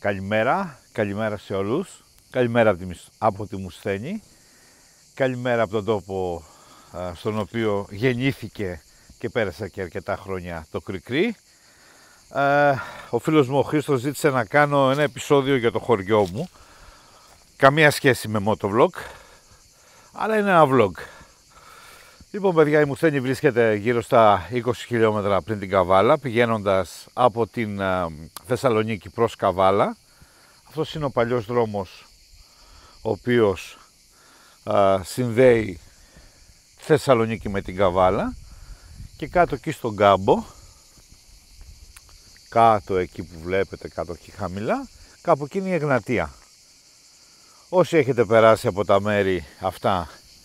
Καλημέρα, καλημέρα σε όλους. Καλημέρα από τη Μουσθένη. Καλημέρα από τον τόπο στον οποίο γεννήθηκε και πέρασε και αρκετά χρόνια το Κρικρί. Ο φίλος μου ο Χρήστος ζήτησε να κάνω ένα επεισόδιο για το χωριό μου. Καμία σχέση με motovlog, αλλά είναι ένα vlog. Λοιπόν παιδιά, η Μουσθένη βρίσκεται γύρω στα 20 χιλιόμετρα πριν την Καβάλα, πηγαίνοντας από την Θεσσαλονίκη προς Καβάλα. Αυτός είναι ο παλιός δρόμος ο οποίος συνδέει τη Θεσσαλονίκη με την Καβάλα, και κάτω εκεί στον κάμπο, κάτω εκεί που βλέπετε, κάτω εκεί χαμηλά, κάπου εκεί είναι η Εγνατία. Όσοι έχετε περάσει από τα μέρη αυτά,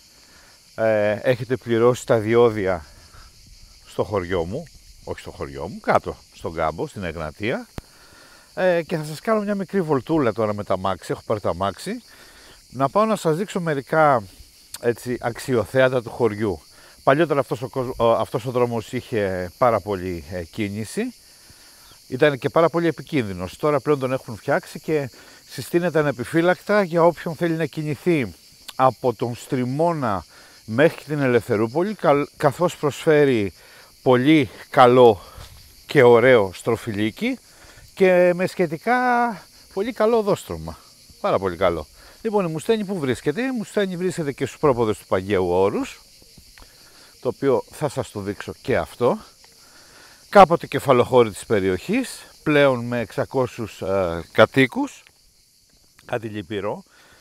έχετε πληρώσει τα διόδια στο χωριό μου, όχι στο χωριό μου, κάτω στον κάμπο, στην Εγνατία, και θα σας κάνω μια μικρή βολτούλα τώρα με τα μάξι. Έχω πάρει τα μάξι να πάω να σας δείξω μερικά έτσι αξιοθέατα του χωριού. Παλιότερα αυτός ο δρόμος είχε πάρα πολύ κίνηση, ήταν και πάρα πολύ επικίνδυνος. Τώρα πλέον τον έχουν φτιάξει και συστήνεται ανεπιφύλακτα για όποιον θέλει να κινηθεί από τον Στριμώνα μέχρι την Ελευθερούπολη, καθώς προσφέρει πολύ καλό και ωραίο στροφιλίκι και με σχετικά πολύ καλό οδόστρωμα. Πάρα πολύ καλό. Λοιπόν, η Μουσθένη που βρίσκεται? Η Μουσθένη βρίσκεται και στους πρόποδες του Παγαίου Όρους, το οποίο θα σας το δείξω και αυτό. Κάποτε κεφαλοχώρη της περιοχής, πλέον με 600 κατοίκους, κάτι λυπηρό.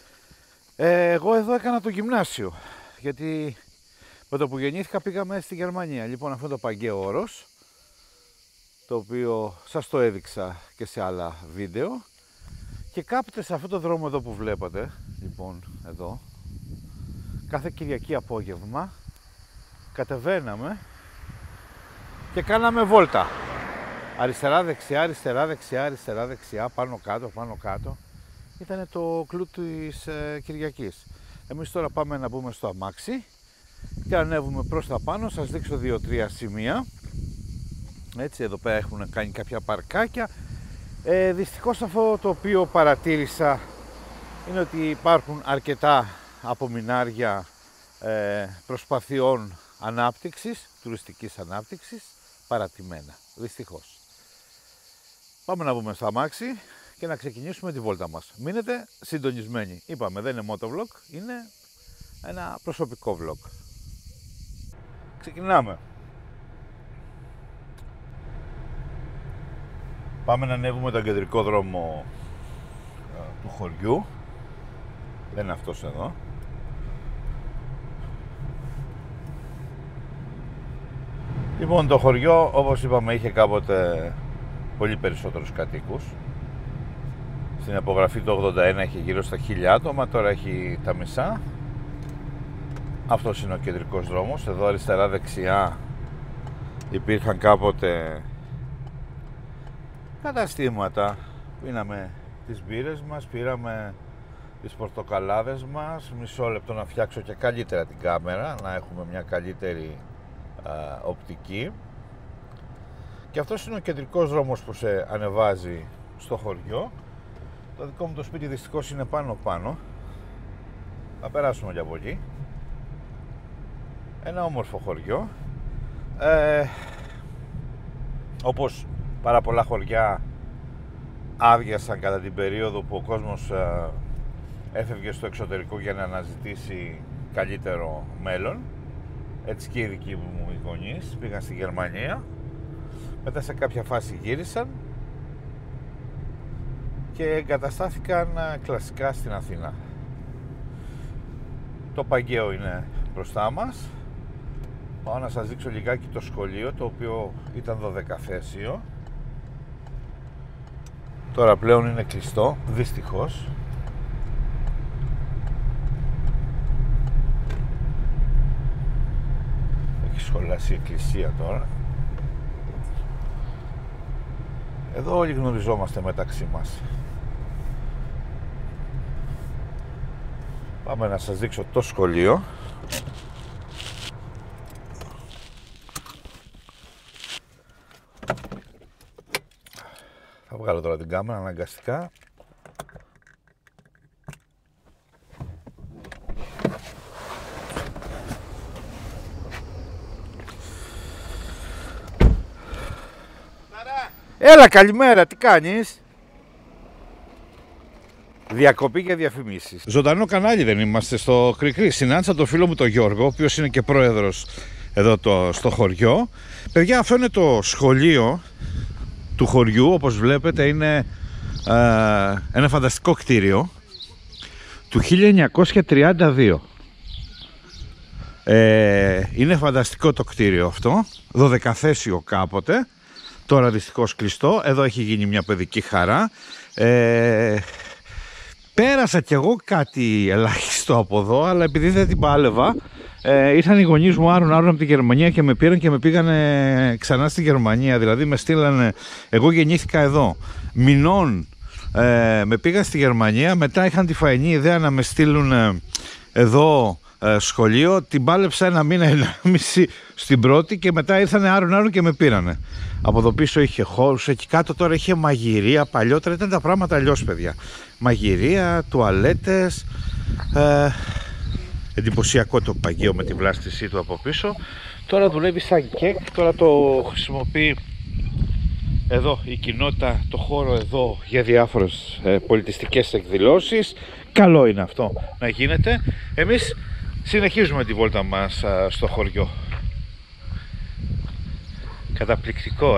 Εγώ εδώ έκανα το γυμνάσιο, γιατί με το που γεννήθηκα πήγαμε στη Γερμανία. Λοιπόν, αυτό το Παγαίο Όρος, το οποίο σας το έδειξα και σε άλλα βίντεο, και κάποτε σε αυτό το δρόμο εδώ που βλέπετε, λοιπόν εδώ, κάθε Κυριακή απόγευμα κατεβαίναμε και κάναμε βόλτα. Αριστερά, δεξιά, αριστερά, δεξιά, αριστερά, δεξιά, πάνω κάτω, πάνω κάτω. Ήταν το κλου της Κυριακής. Εμείς τώρα πάμε να μπούμε στο αμάξι και ανέβουμε προς τα πάνω. Σας δείξω 2-3 σημεία. Έτσι, εδώ πέρα έχουν κάνει κάποια παρκάκια. Δυστυχώς αυτό το οποίο παρατήρησα είναι ότι υπάρχουν αρκετά απομεινάρια προσπαθειών ανάπτυξης, τουριστικής ανάπτυξης, παρατημένα. Δυστυχώς. Πάμε να μπούμε στο αμάξι και να ξεκινήσουμε τη βόλτα μας. Μείνετε συντονισμένοι. Είπαμε, δεν είναι motovlog, είναι ένα προσωπικό vlog. Ξεκινάμε. Πάμε να ανέβουμε τον κεντρικό δρόμο του χωριού. Δεν είναι αυτός εδώ. Λοιπόν, το χωριό, όπως είπαμε, είχε κάποτε πολύ περισσότερους κατοίκους. Στην απογραφή το 81 είχε γύρω στα 1000 άτομα, τώρα έχει τα μισά. Αυτός είναι ο κεντρικός δρόμος. Εδώ αριστερά δεξιά υπήρχαν κάποτε καταστήματα. Πίναμε τις μπύρες μας, πήραμε τις πορτοκαλάδες μας. Μισό λεπτό να φτιάξω και καλύτερα την κάμερα, να έχουμε μια καλύτερη οπτική. Και αυτός είναι ο κεντρικός δρόμος που σε ανεβάζει στο χωριό. Το δικό μου το σπίτι δυστυχώς είναι πάνω. Θα περάσουμε και από εκεί. Ένα όμορφο χωριό. Όπως πάρα πολλά χωριά άδειασαν κατά την περίοδο που ο κόσμος έφευγε στο εξωτερικό για να αναζητήσει καλύτερο μέλλον. Έτσι και οι δικοί μου οι γονείς πήγαν στη Γερμανία, μετά σε κάποια φάση γύρισαν και εγκαταστάθηκαν κλασικά στην Αθήνα. Το Παγαίο είναι μπροστά μας. Πάω να σας δείξω λιγάκι το σχολείο, το οποίο ήταν 12 θέσιο. Τώρα πλέον είναι κλειστό, δυστυχώς. Έχει σχολάσει η εκκλησία τώρα. Εδώ όλοι γνωριζόμαστε μεταξύ μας. Πάμε να σας δείξω το σχολείο. Θα βγάλω τώρα την κάμερα αναγκαστικά. Έλα, καλημέρα, τι κάνεις? Διακοπή για διαφημίσεις. Ζωντανό κανάλι δεν είμαστε στο Κρικρί. Συνάντησα τον φίλο μου τον Γιώργο, ο οποίος είναι και πρόεδρος εδώ στο χωριό. Παιδιά, αυτό είναι το σχολείο του χωριού. Όπως βλέπετε είναι ένα φανταστικό κτίριο του 1932. Είναι φανταστικό το κτίριο αυτό, 12θέσιο κάποτε. Τώρα δυστυχώς κλειστό. Εδώ έχει γίνει μια παιδική χαρά. Πέρασα κι εγώ κάτι ελάχιστο από εδώ, αλλά επειδή δεν την πάλευα, ήρθαν οι γονείς μου άρουν από τη Γερμανία και με πήραν και με πήγανε ξανά στη Γερμανία. Δηλαδή με στείλανε, εγώ γεννήθηκα εδώ, μηνών με πήγαν στη Γερμανία, μετά είχαν τη φαϊνή ιδέα να με στείλουν εδώ σχολείο, την πάλεψα ένα μήνα, 1,5 στην πρώτη και μετά ήρθανε άρουν και με πήρανε. Από εδώ πίσω είχε χώρους, εκεί κάτω τώρα είχε μαγειρία, παλιότερα ήταν τα πράγματα αλλιώς, παιδιά. Μαγειρία, τουαλέτες, εντυπωσιακό το παγίο με τη βλάστησή του από πίσω. Τώρα δουλεύει σαν κεκ, τώρα το χρησιμοποιεί εδώ η κοινότητα, το χώρο εδώ για διάφορες πολιτιστικές εκδηλώσεις. Καλό είναι αυτό να γίνεται. Εμείς συνεχίζουμε τη βόλτα μας στο χωριό. Καταπληκτικό,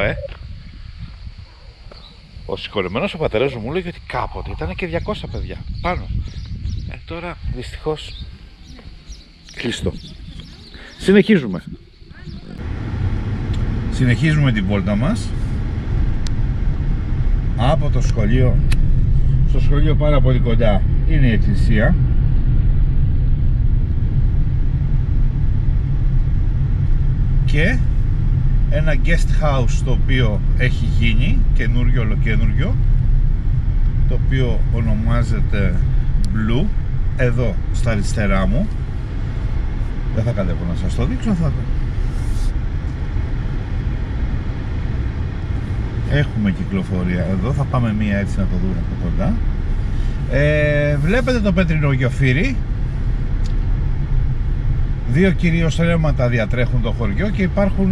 Ο συγχωρεμένος ο πατέρας μου λέει ότι κάποτε ήταν και 200 παιδιά πάνω. Τώρα δυστυχώς κλειστό. Συνεχίζουμε την βόλτα μας από το σχολείο. Στο σχολείο πάρα πολύ κοντά είναι η εκκλησία. Και ένα guest house το οποίο έχει γίνει ολοκένουργιο, το οποίο ονομάζεται Blue, εδώ στα αριστερά μου. Δεν θα κατέβω να σας το δείξω, έχουμε κυκλοφορία εδώ, θα πάμε μία έτσι να το δούμε από κοντά. Βλέπετε το πέτρινο γεφύρι. 2 κυρίως ρεύματα διατρέχουν το χωριό και υπάρχουν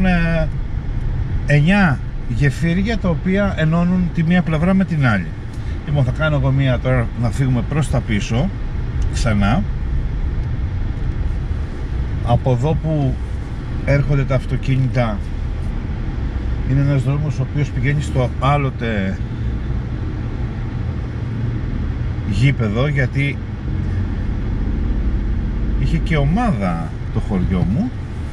9 γεφύρια τα οποία ενώνουν τη μία πλευρά με την άλλη. Λοιπόν, θα κάνω εγώ μία τώρα να φύγουμε προς τα πίσω ξανά. Από εδώ που έρχονται τα αυτοκίνητα είναι ένας δρόμος ο οποίος πηγαίνει στο άλλοτε γήπεδο, γιατί είχε και ομάδα το χωριό μου.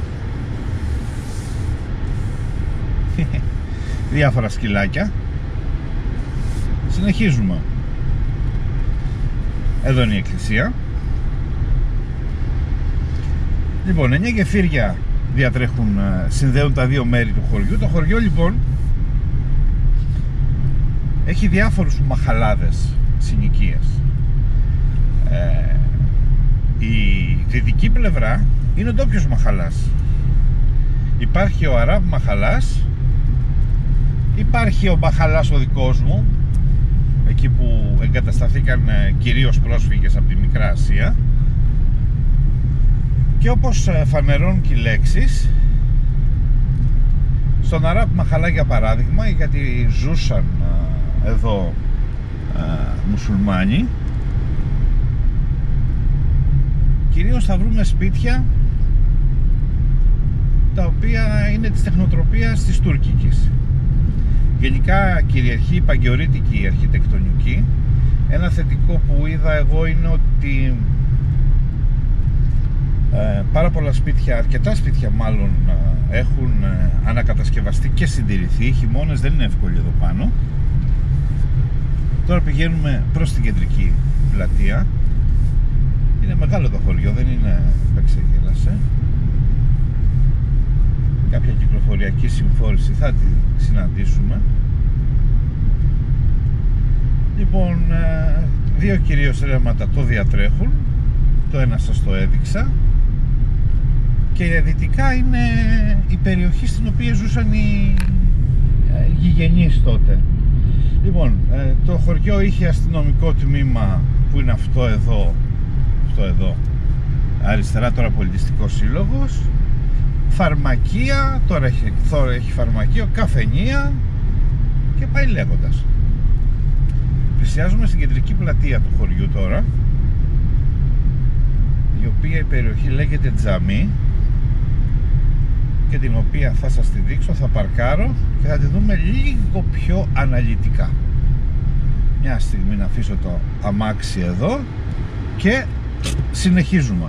Διάφορα σκυλάκια. Συνεχίζουμε. Εδώ είναι η εκκλησία. Λοιπόν, 9 γεφύρια διατρέχουν, συνδέουν τα δύο μέρη του χωριού. Το χωριό λοιπόν έχει διάφορους μαχαλάδες συνοικίες. Η δυτική πλευρά είναι ο ντόπιος μαχαλάς. Υπάρχει ο Αράβ μαχαλάς, υπάρχει ο μαχαλάς ο δικός μου, εκεί που εγκατασταθήκαν κυρίως πρόσφυγες από τη Μικρά Ασία. Και όπως φανερώνουν και οι λέξεις, στον Αράβ μαχαλά για παράδειγμα, γιατί ζούσαν εδώ μουσουλμάνοι, κυρίως θα βρούμε σπίτια τα οποία είναι της τεχνοτροπίας της τουρκικής. Γενικά κυριαρχεί η παγκαιορίτικη αρχιτεκτονική. Ένα θετικό που είδα εγώ είναι ότι πάρα πολλά σπίτια, αρκετά σπίτια μάλλον, έχουν ανακατασκευαστεί και συντηρηθεί. Οι χειμώνες δεν είναι εύκολοι εδώ πάνω. Τώρα πηγαίνουμε προς την κεντρική πλατεία. Είναι μεγάλο το χωριό, δεν είναι επεξεγέλασε. Κάποια κυκλοφοριακή συμφόρηση θα τη συναντήσουμε. Λοιπόν, 2 κυρίως ρεύματα το διατρέχουν. Το ένα σας το έδειξα. Και δυτικά είναι η περιοχή στην οποία ζούσαν οι γηγενείς τότε. Λοιπόν, το χωριό είχε αστυνομικό τμήμα που είναι αυτό εδώ, αριστερά τώρα πολιτιστικός σύλλογος, φαρμακεία, τώρα έχει φαρμακείο, καφενεία και πάει λέγοντας. Πλησιάζουμε στην κεντρική πλατεία του χωριού τώρα, η οποία η περιοχή λέγεται Τζαμί και την οποία θα σας τη δείξω, θα παρκάρω και θα τη δούμε λίγο πιο αναλυτικά. Μια στιγμή να αφήσω το αμάξι εδώ και συνεχίζουμε.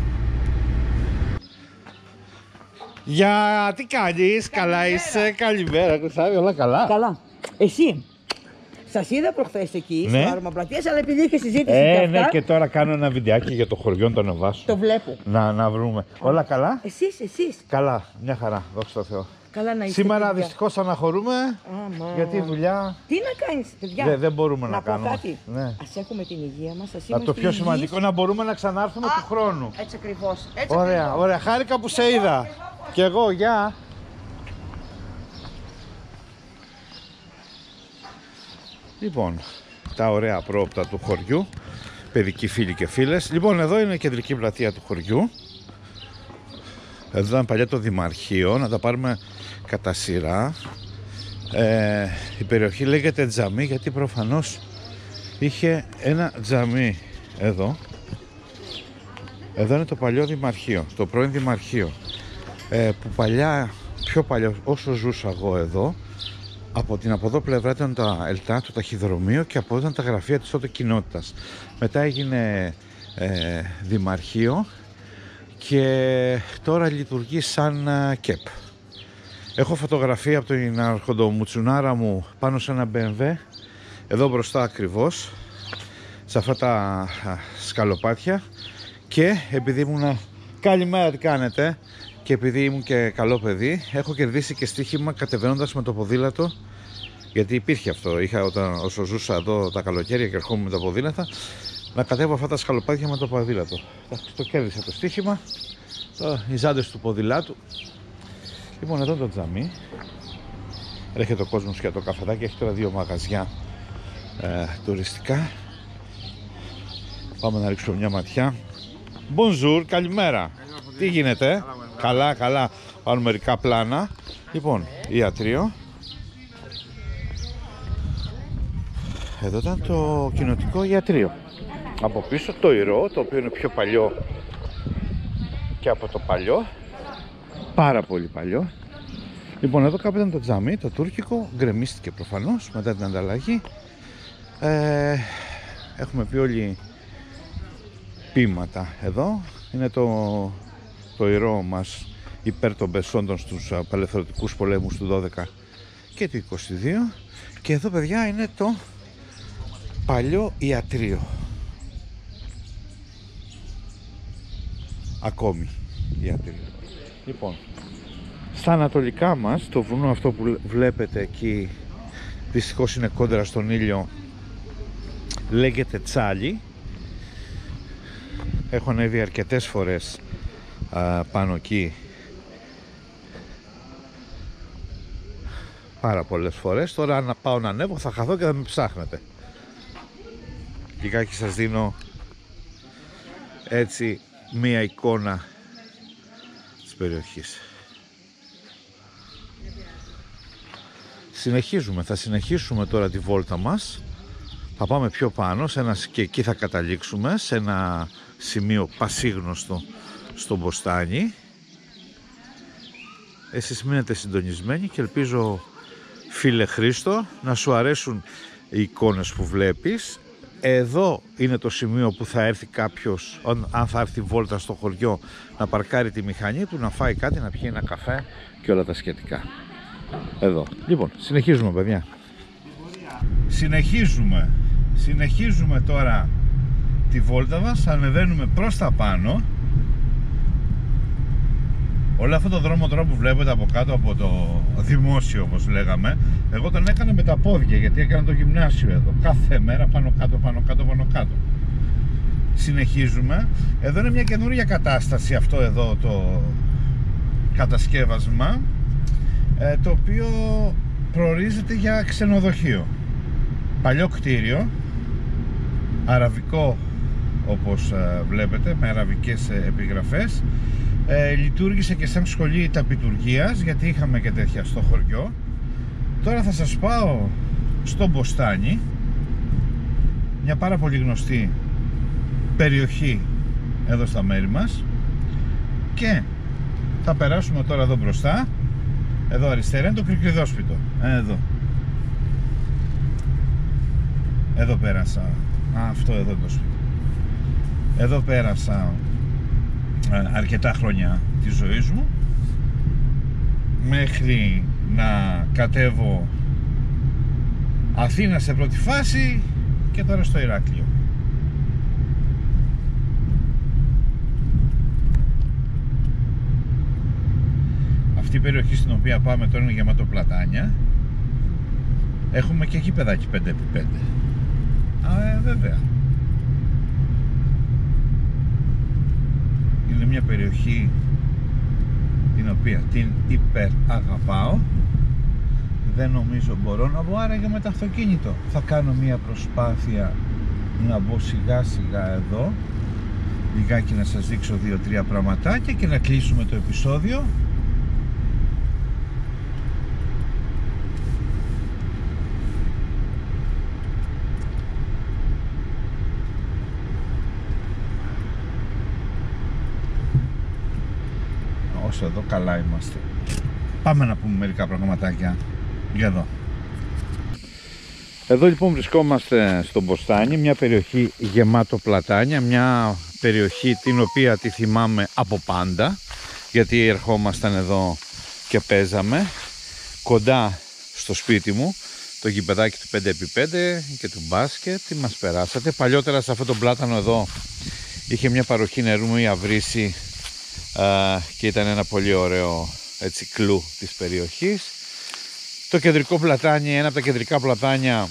Για τι κάνεις, καλά είσαι, καλημέρα Χρυσάβη, όλα καλά? Καλά. Εσύ, σας είδα προχθές εκεί, ναι, στο Άρωμα Πλατείας, αλλά επειδή είχε συζήτηση και αυτά... Ναι, και τώρα κάνω ένα βιντεάκι για το χωριό, να το ανεβάσω. Το βλέπω. Να βρούμε. Όλα καλά? Εσείς. Καλά, μια χαρά, δόξα τω Θεώ. Καλά να είστε. Σήμερα δυστυχώς αναχωρούμε, γιατί δουλειά... Τι να κάνεις, παιδιά? Δεν μπορούμε να κάνουμε. Κάτι. Ναι. Ας έχουμε την υγεία μας, ας είμαστε Το πιο σημαντικό, να μπορούμε να ξανάρθουμε του χρόνου. Έτσι ακριβώς. Ωραία, ωραία. Χάρηκα που σε είδα. Και εγώ, γεια. Λοιπόν, τα ωραία πρόοπτα του χωριού, παιδικοί φίλοι και φίλες. Λοιπόν, εδώ είναι η κεντρική πλατεία του χωριού. Εδώ ήταν παλιά το δημαρχείο, να τα πάρουμε κατά σειρά. Η περιοχή λέγεται Τζαμί γιατί προφανώς είχε ένα τζαμί εδώ. Εδώ είναι το παλιό δημαρχείο, το πρώην δημαρχείο, που παλιά, πιο παλιό, όσο ζούσα εγώ εδώ, από την από εδώ πλευρά ήταν τα ΕΛΤΑ, το ταχυδρομείο, και από εδώ ήταν τα γραφεία της τότε κοινότητας. Μετά έγινε δημαρχείο και τώρα λειτουργεί σαν ΚΕΠ. Έχω φωτογραφία από την αρχοντομουτσουνάρα μου πάνω σε ένα BMW, εδώ μπροστά ακριβώς, σε αυτά τα σκαλοπάτια, και επειδή ήμουνα... Καλημέρα, τι κάνετε? Και επειδή ήμουν και καλό παιδί, έχω κερδίσει και στοίχημα κατεβαίνοντας με το ποδήλατο, γιατί υπήρχε αυτό, είχα όσο ζούσα εδώ τα καλοκαίρια και ερχόμουν με τα ποδήλατα, να κατέβω αυτά τα σκαλοπάτια με το ποδήλατο. Το κέρδισα το στοίχημα, οι ζάντες του ποδηλάτου. Λοιπόν, εδώ το τζαμί, έρχεται ο κόσμος για το καφεδάκι, έχει τώρα 2 μαγαζιά τουριστικά. Πάμε να ρίξουμε μια ματιά. Bonjour, καλημέρα. Τι γίνεται? Καλά, καλά. Πάρουμε μερικά πλάνα. Λοιπόν, ιατρείο. Εδώ ήταν το κοινοτικό ιατρείο. Από πίσω το Ηρώ, το οποίο είναι πιο παλιό και από το παλιό. Πάρα πολύ παλιό. Λοιπόν, εδώ κάπου ήταν το τζαμί, το τουρκικό. Γκρεμίστηκε προφανώς μετά την ανταλλαγή. Έχουμε πει όλοι ποίηματα εδώ. Είναι το Ηρώ μας υπέρ των Μπεσόντων στους απελευθερωτικούς πολέμους του 12 και του 22. Και εδώ, παιδιά, είναι το παλιό ιατρείο. Ακόμη ιατρείο. Λοιπόν, στα ανατολικά μας, το βουνό αυτό που βλέπετε εκεί, δυστυχώς είναι κόντρα στον ήλιο, λέγεται Τσάλι. Έχω ανέβει αρκετές φορές πάνω εκεί, πάρα πολλές φορές. Τώρα αν πάω να ανέβω θα χαθώ και θα με ψάχνετε. Λιγάκι σας δίνω έτσι μία εικόνα της περιοχής. Θα συνεχίσουμε τώρα τη βόλτα μας. Θα πάμε πιο πάνω και εκεί θα καταλήξουμε σε ένα σημείο πασίγνωστο στο Μποστάνι. Εσείς μείνετε συντονισμένοι και ελπίζω, φίλε Χρήστο, να σου αρέσουν οι εικόνες που βλέπεις. Εδώ είναι το σημείο που θα έρθει κάποιος, αν θα έρθει βόλτα στο χωριό, να παρκάρει τη μηχανή του, να φάει κάτι, να πιει ένα καφέ και όλα τα σχετικά. Εδώ. Λοιπόν, συνεχίζουμε, παιδιά. Συνεχίζουμε τώρα τη βόλτα μας, ανεβαίνουμε προς τα πάνω. Όλο αυτό το δρόμο τώρα που βλέπετε από κάτω από το δημόσιο, όπως λέγαμε, εγώ τον έκανα με τα πόδια, γιατί έκανα το γυμνάσιο εδώ. Κάθε μέρα πάνω κάτω, πάνω κάτω, πάνω κάτω. Συνεχίζουμε. Εδώ είναι μια καινούργια κατάσταση, αυτό εδώ το κατασκεύασμα, το οποίο προορίζεται για ξενοδοχείο. Παλιό κτίριο, αραβικό όπως βλέπετε, με αραβικές επιγραφές. Λειτουργήσε και σαν σχολή ταπιτουργίας, γιατί είχαμε και τέτοια στο χωριό. Τώρα θα σας πάω στο Μποστάνι, μια πάρα πολύ γνωστή περιοχή εδώ στα μέρη μας, και θα περάσουμε τώρα εδώ μπροστά. Εδώ αριστερά είναι το Κρικριδόσπιτο. Εδώ πέρασα. Αυτό εδώ είναι το σπίτι. Εδώ πέρασα αρκετά χρόνια της ζωής μου, μέχρι να κατέβω Αθήνα σε πρώτη φάση και τώρα στο Ηράκλειο. Αυτή η περιοχή στην οποία πάμε τώρα είναι γεμάτο πλατάνια. Έχουμε και γήπεδάκι 5x5. Βέβαια. Είναι μια περιοχή την οποία την υπεραγαπάω. Δεν νομίζω μπορώ να μπω άραγε με το αυτοκίνητο. Θα κάνω μια προσπάθεια να μπω σιγά σιγά εδώ, λιγάκι να σας δείξω 2-3 πραγματάκια και να κλείσουμε το επεισόδιο. Όσο εδώ καλά είμαστε. Πάμε να πούμε μερικά πραγματάκια για εδώ. Εδώ λοιπόν βρισκόμαστε στο Μποστάνι, μια περιοχή γεμάτο πλατάνια, μια περιοχή την οποία τη θυμάμαι από πάντα, γιατί ερχόμασταν εδώ και παίζαμε. Κοντά στο σπίτι μου, το γηπεδάκι του 5x5 και του μπάσκετ, τι μας περάσατε. Παλιότερα σε αυτό το πλάτανο εδώ είχε μια παροχή νερού ή αυρύση και ήταν ένα πολύ ωραίο έτσι κλου της περιοχής. Το κεντρικό πλατάνι, ένα από τα κεντρικά πλατάνια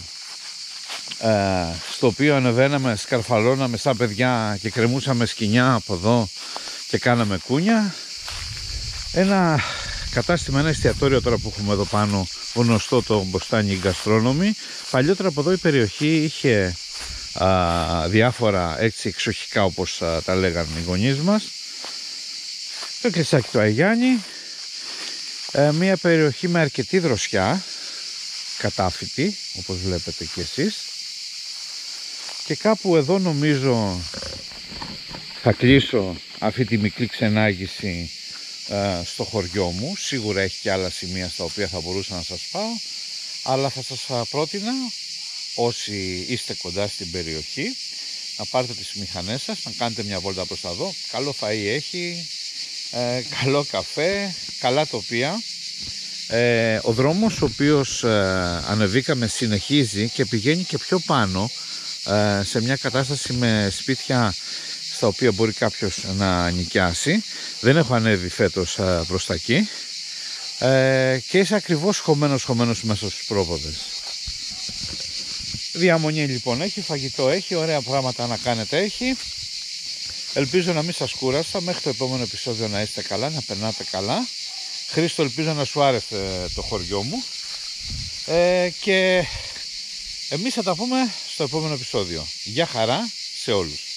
στο οποίο ανεβαίναμε, σκαρφαλώναμε σαν παιδιά και κρεμούσαμε σκοινιά από εδώ και κάναμε κούνια. Ένα κατάστημα, ένα εστιατόριο τώρα που έχουμε εδώ πάνω, γνωστό, το Μποστάνι Γκαστρόνομι. Παλιότερα από εδώ η περιοχή είχε διάφορα έτσι εξοχικά, όπως τα λέγανε οι γονείς μας. Το Εκκλησάκι του Αγιάννη, μια περιοχή με αρκετή δροσιά, κατάφυτη όπως βλέπετε και εσείς, και κάπου εδώ νομίζω θα κλείσω αυτή τη μικρή ξενάγηση στο χωριό μου. Σίγουρα έχει και άλλα σημεία στα οποία θα μπορούσα να σας πάω, αλλά θα σας πρότεινα, όσοι είστε κοντά στην περιοχή, να πάρετε τις μηχανές σας, να κάνετε μια βόλτα προς τα εδώ. Καλό φαΐ έχει, καλό καφέ, καλά τοπία. Ο δρόμος ο οποίος ανεβήκαμε συνεχίζει και πηγαίνει και πιο πάνω, σε μια κατάσταση με σπίτια στα οποία μπορεί κάποιος να νοικιάσει. Δεν έχω ανέβει φέτος προς τα εκεί, και είσαι ακριβώς χωμένος μέσα στους πρόποδες. Διαμονή λοιπόν έχει, φαγητό έχει, ωραία πράγματα να κάνετε έχει. Ελπίζω να μην σας κούρασα. Μέχρι το επόμενο επεισόδιο να είστε καλά, να περνάτε καλά. Χρήστο, ελπίζω να σου άρεσε το χωριό μου, και εμείς θα τα πούμε στο επόμενο επεισόδιο. Γεια χαρά σε όλους.